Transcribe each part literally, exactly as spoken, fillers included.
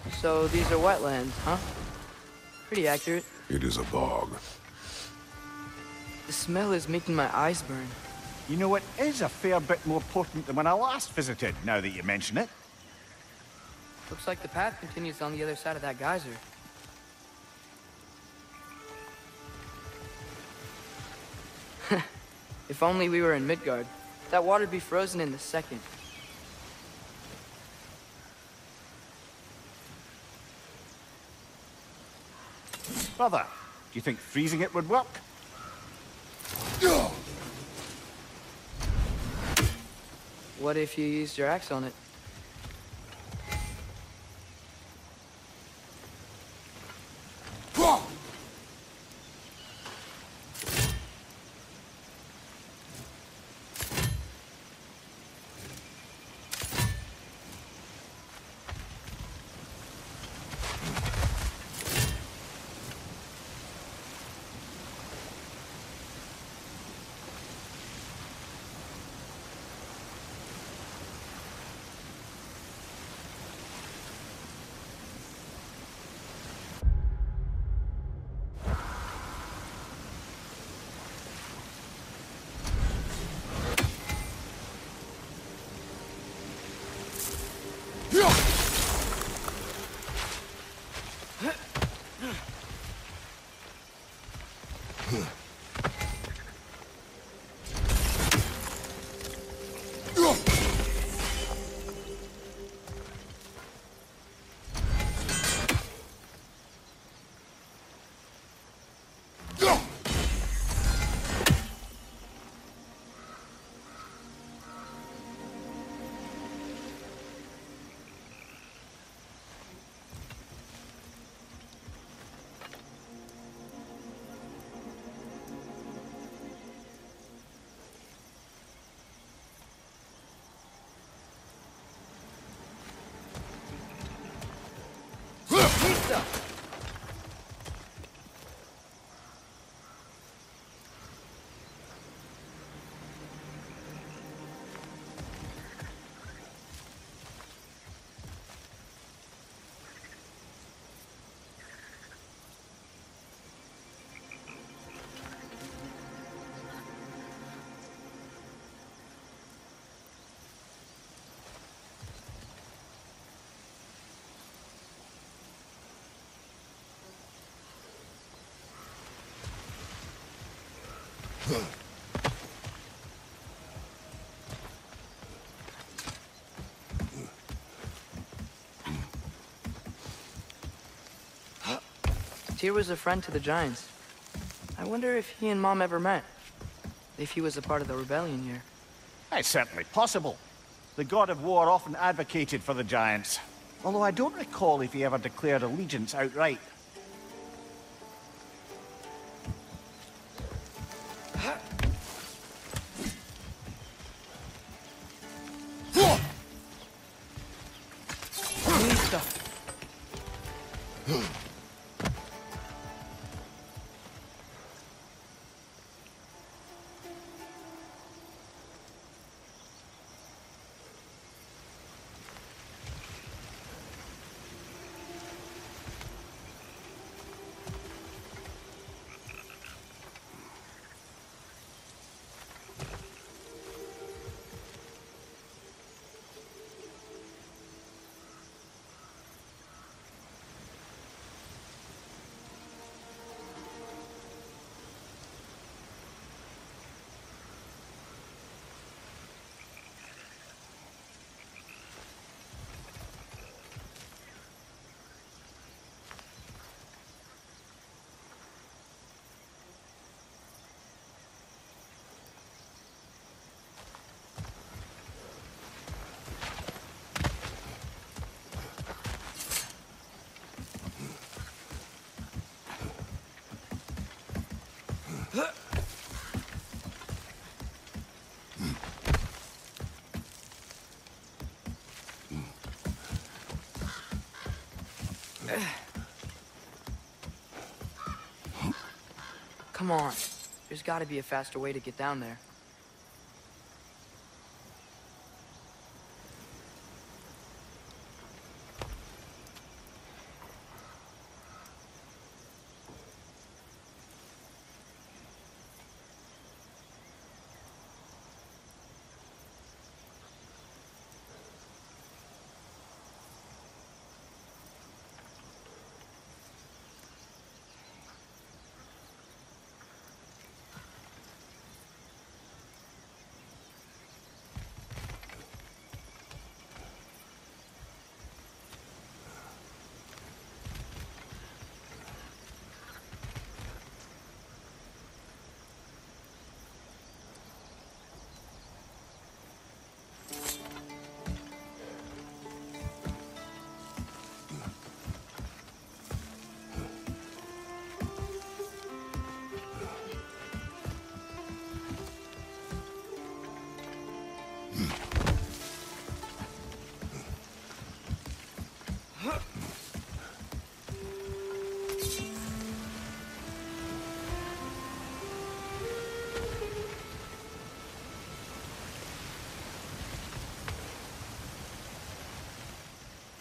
So these are wetlands, huh? Pretty accurate. It is a bog. The smell is making my eyes burn. You know, it is a fair bit more potent than when I last visited, now that you mention it. Looks like the path continues on the other side of that geyser. If only we were in Midgard. That water'd be frozen in a second. Brother, do you think freezing it would work? What if you used your axe on it? Tyr was a friend to the Giants. I wonder if he and Mom ever met. If he was a part of the rebellion here. It's certainly possible. The god of war often advocated for the Giants. Although I don't recall if he ever declared allegiance outright. Come on. There's gotta be a faster way to get down there.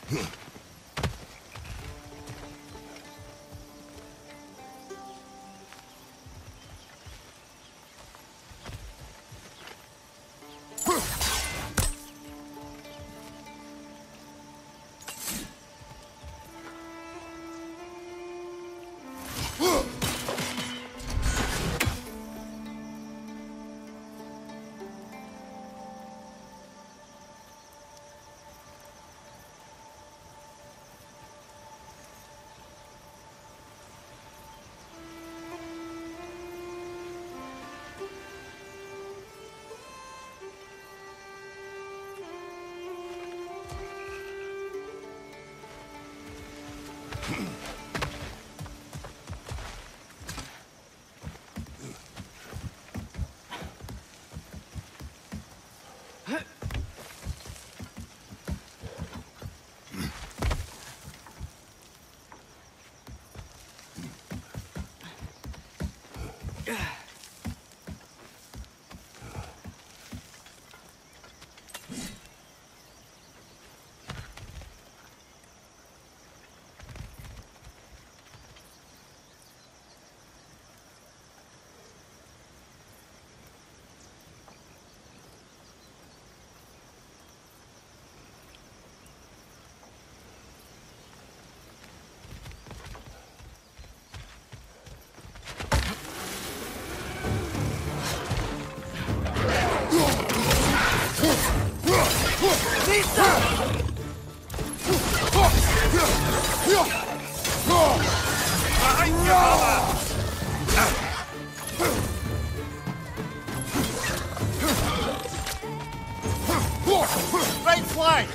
Right flank!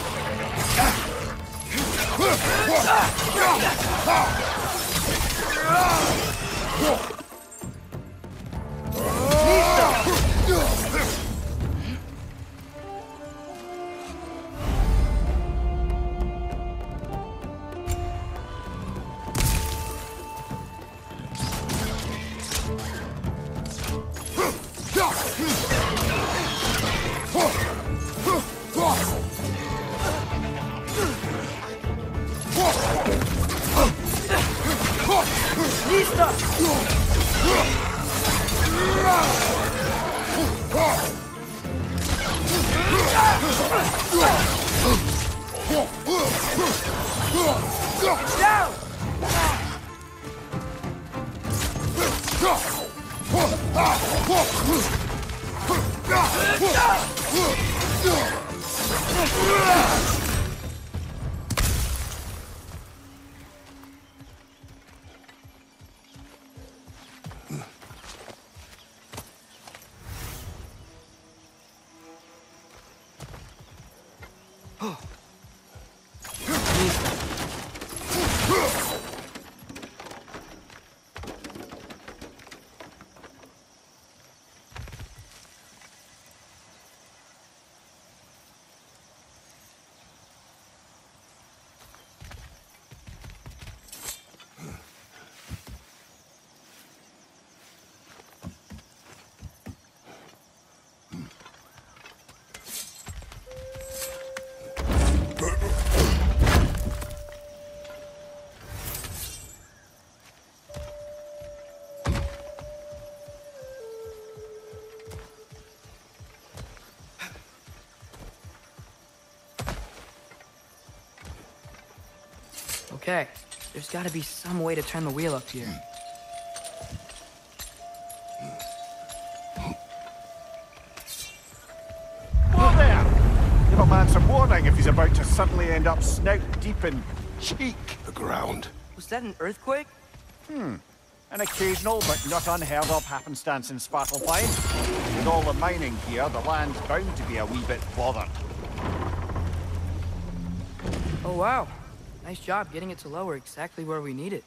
Okay, there's gotta be some way to turn the wheel up here. Whoa there! Give a man some warning if he's about to suddenly end up snout deep in cheek. The ground. Was that an earthquake? Hmm. An occasional but not unheard of happenstance in Svartalfheim. With all the mining here, the land's bound to be a wee bit bothered. Oh wow. Nice job getting it to lower exactly where we need it.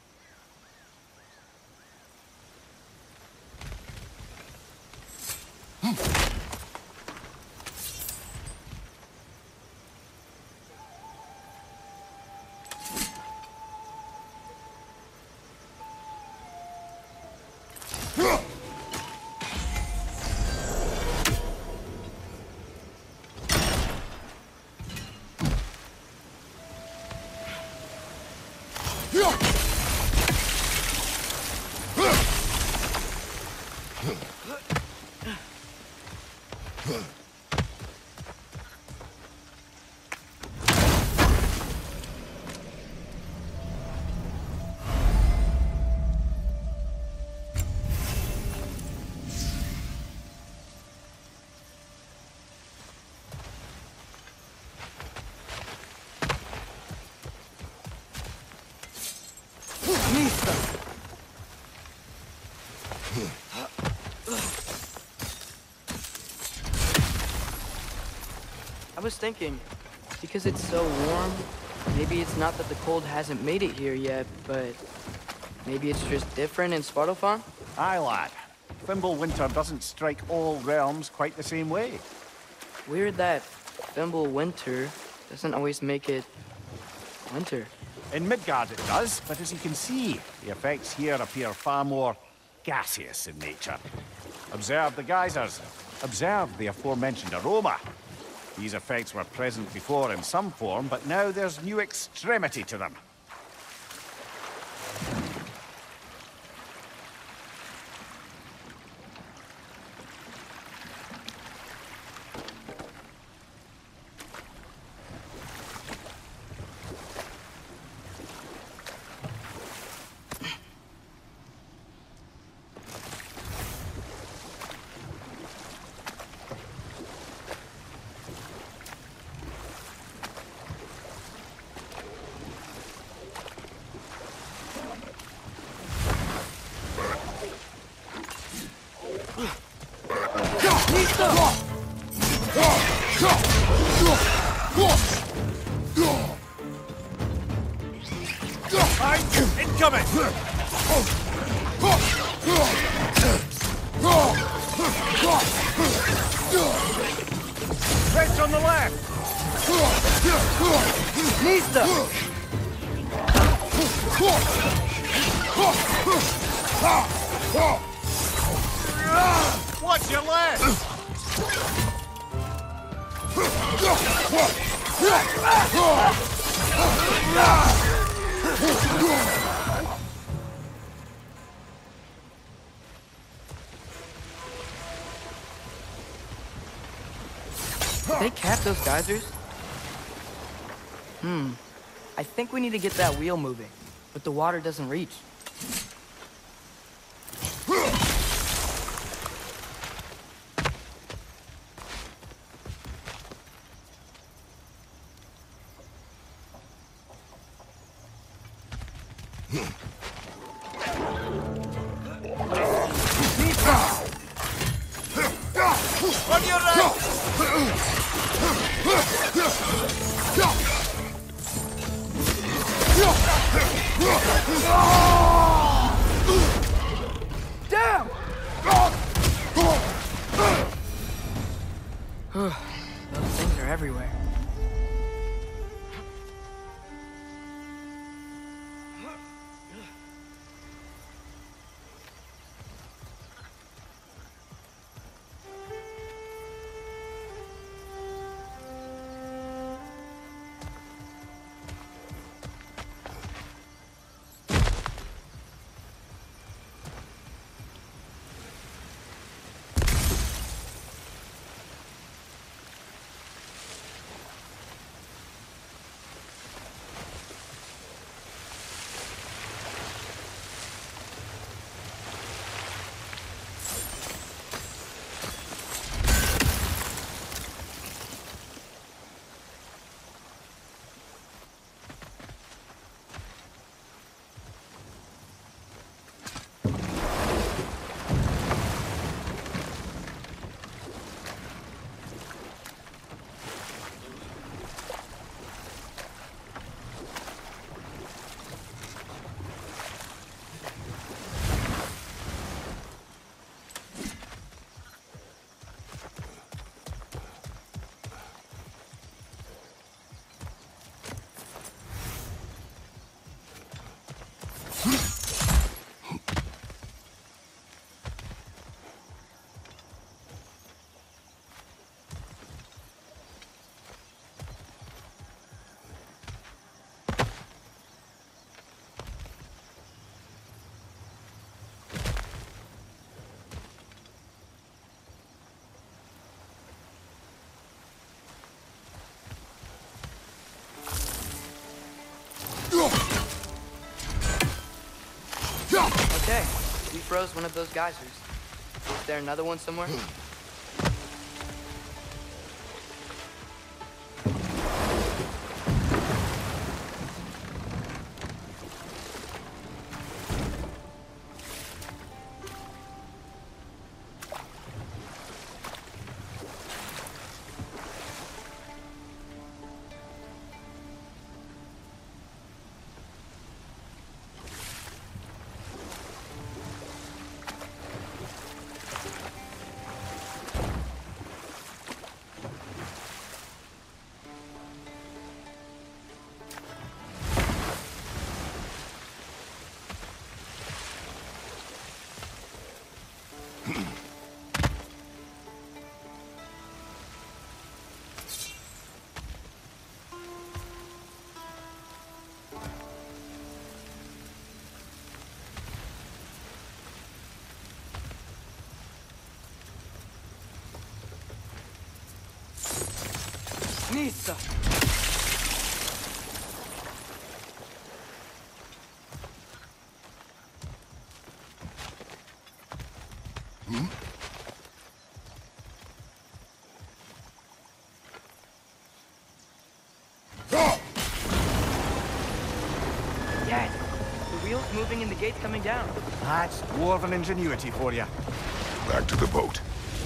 was thinking, because it's so warm, maybe it's not that the cold hasn't made it here yet, but maybe it's just different in Svartalfheim? Aye, lad. Fimbulwinter doesn't strike all realms quite the same way. Weird that Fimbulwinter doesn't always make it winter. In Midgard it does, but as you can see, the effects here appear far more gaseous in nature. Observe the geysers. Observe the aforementioned aroma. These effects were present before in some form, but now there's new extremity to them. Incoming! French on the left! Nista! Watch your left! Did they cap those geysers? Hmm. I think we need to get that wheel moving, but the water doesn't reach. On your right! Damn! Those things are everywhere. Okay, we froze one of those geysers. Is there another one somewhere? Rita. Dad, the wheel's moving and the gate's coming down. That's dwarven ingenuity for you. Back to the boat.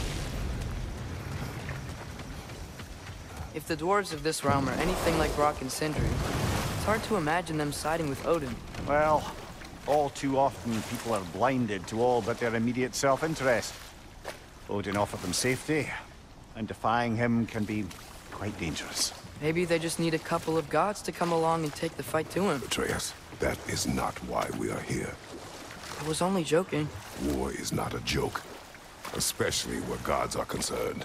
If the dwarves of this realm are anything like Brock and Sindri, it's hard to imagine them siding with Odin. Well, all too often people are blinded to all but their immediate self-interest. Odin offered them safety, and defying him can be quite dangerous. Maybe they just need a couple of gods to come along and take the fight to him. Atreus, that is not why we are here. I was only joking. War is not a joke, especially where gods are concerned.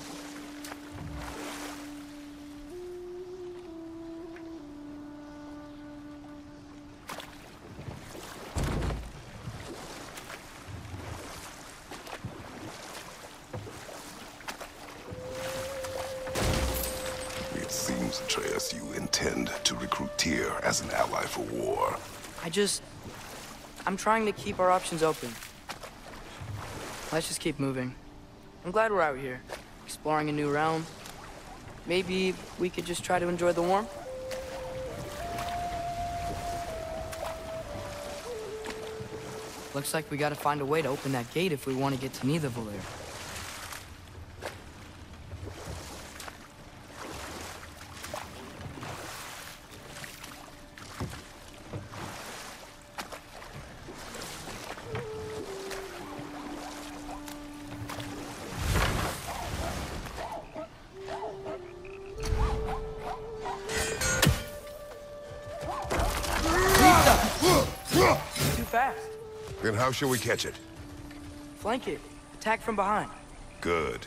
It seems, Atreus, you intend to recruit Tyr as an ally for war. I just... I'm trying to keep our options open. Let's just keep moving. I'm glad we're out here, exploring a new realm. Maybe we could just try to enjoy the warmth? Looks like we gotta find a way to open that gate if we want to get to Nidavellir. Too fast. Then how shall we catch it? Flank it. Attack from behind. Good.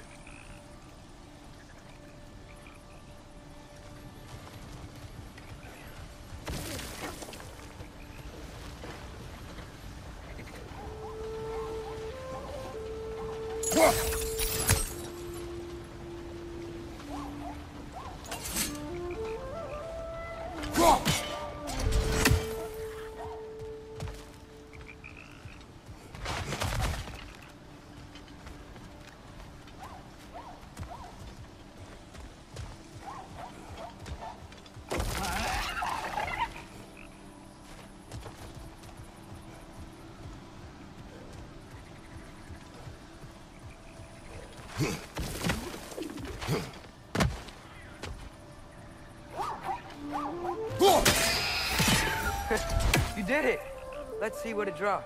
You did it! Let's see what it draws.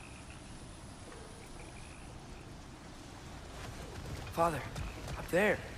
Father, up there.